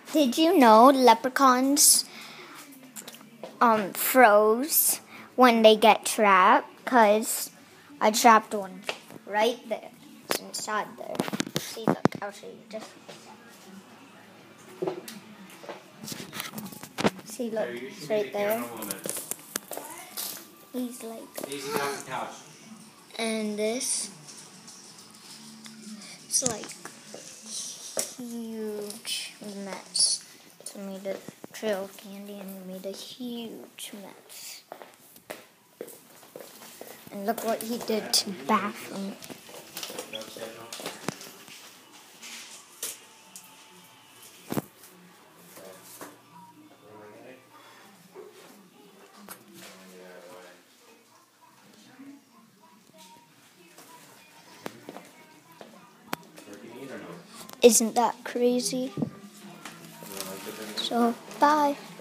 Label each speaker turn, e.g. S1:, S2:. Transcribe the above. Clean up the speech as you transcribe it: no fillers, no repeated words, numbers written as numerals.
S1: Did you know leprechauns froze when they get trapped? Because I trapped one right there. It's inside there. See, look, I'll show you. Just see, look, it's right there. He's like, and this is like huge mess. So I made a trail of candy and made a huge mess. And look what he did to the bathroom. Isn't that crazy? So, bye.